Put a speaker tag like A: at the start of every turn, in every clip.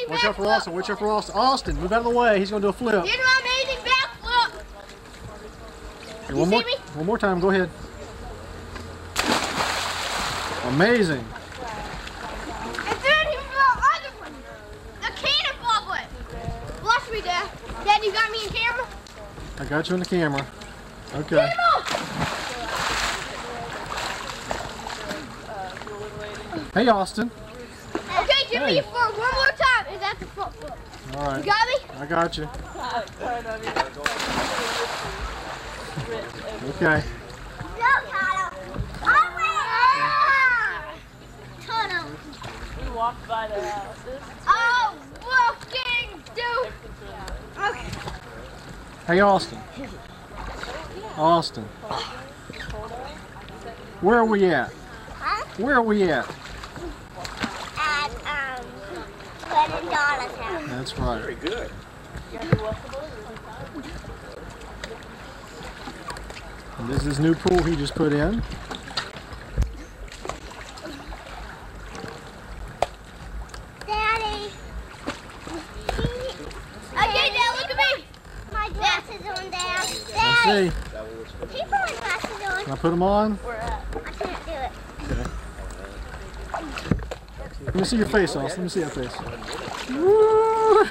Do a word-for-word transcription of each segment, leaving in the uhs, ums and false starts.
A: Watch out for Austin. Watch out for Austin. Austin, move out of the way. He's going to do a flip.
B: Did my amazing backflip.
A: Here, one more, one more time. Go ahead. Amazing.
B: And then he was the other one. The cannonball one. Watch me, Dad. Dad, you got me in camera?
A: I got you in the camera. Okay. Hey, Austin.
B: Okay, give
A: hey.
B: me for one more time. Is that the front flip?
A: All right.
B: You got me?
A: I got you. Okay.
B: Go, Tyler. Tunnel.
C: We walked by the houses.
B: Oh, walking dude. Okay.
A: Hey, Austin. Austin. Where are we at?
B: Huh?
A: Where are we at?
B: At um, Glenn and Darla's house.
A: That's right.
D: Very good.
A: And this is his new pool he just put in.
B: Daddy. Okay, Dad, look at me. My glasses on, Dad.
A: Let's
B: Daddy.
A: see.
B: Keep my glasses on.
A: Can I put them on?
B: I can't do it.
A: Okay. Let me see your face, Austin. Let me see that face. Woo!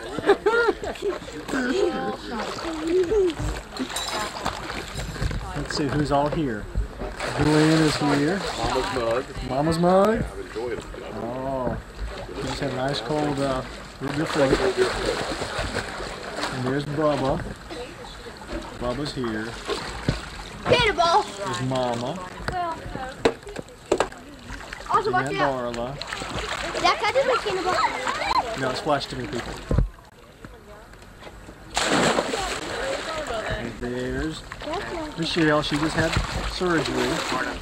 A: Let's see who's all here. Glenn is here.
D: Mama's mug.
A: Mama's mug.
D: I've enjoyed it.
A: Oh, you just had a nice cold uh, root beer float. And there's Bubba. Bubba's here.
B: Cannonball.
A: There's Mama.
B: Also, watch
A: And
B: out.
A: Darla.
B: That guy did my cannonball.
A: No, it's flashed to me, people. And there's Michelle. She just had surgery.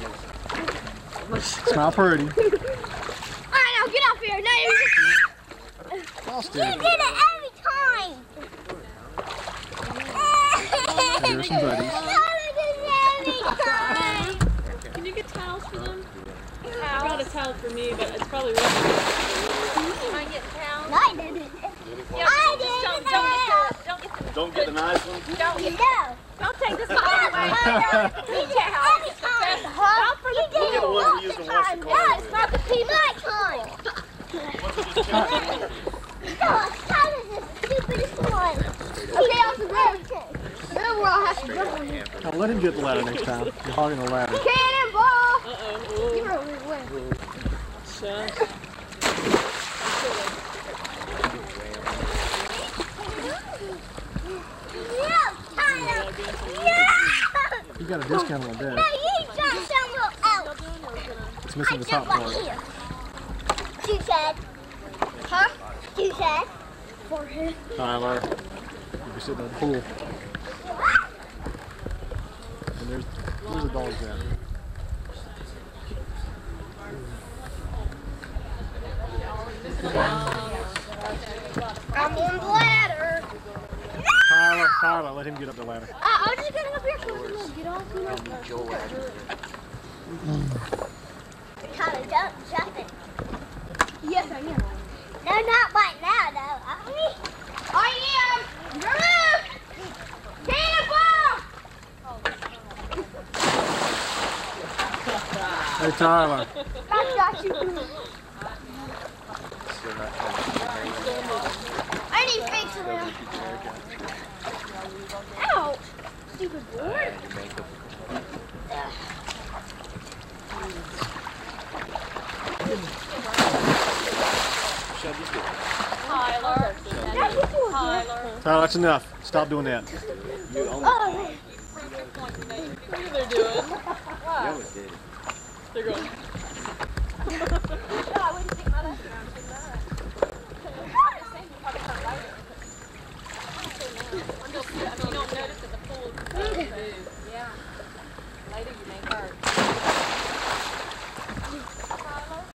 A: Smile pretty.
B: Alright, now get off here. Now you're just...
A: Austin.
B: You did it every time.
A: And there's some buddies.
C: Can you get towels for them? I brought a towel for me, but it's probably wet. Can I get towels?
B: No, I didn't.
C: Yeah,
B: I
C: just
B: didn't.
C: don't, don't, get the, don't get the
D: Don't get the nice one.
C: Don't get
B: No.
C: Don't take this one away.
B: He did it every time.
C: Not for the
B: He did it
D: the one
B: all
D: we used
B: the
D: to wash the
B: time.
D: car
B: No, it's not the pee my time. No, Tyler's the stupidest one. Okay, I'll survive. Remember, I'll have to jump on you.
A: Now let him get the ladder next time. You're hogging the ladder.
B: Cannonball!
C: Uh-oh.
B: You were over the way.
C: Shush.
B: No, Tyler! No!
A: You got a discount on
B: No,
A: that.
B: you jumped somewhere else.
A: It's
B: I
A: missing the top
B: jumped right
A: part.
B: here. Two said. Huh? Two said. Forehead.
A: Tyler, you're sitting in the pool. And there's, there's the dogs at.
B: I'm on the ladder.
A: Tyler, Tyler, let him get up the ladder.
B: Uh, I'm just getting up here so we can get off. You know? Tyler, don't jump it. Yes, I am. No, not right now, though. Are we? I am. Remove! Cannonball!
A: Hey, Tyler.
B: I got you. I need fakes around. Ow! Stupid board.
C: Tyler. Tyler.
A: Tyler, that's enough. Stop doing that.
B: Oh,
C: What are they doing? Wow. They're going.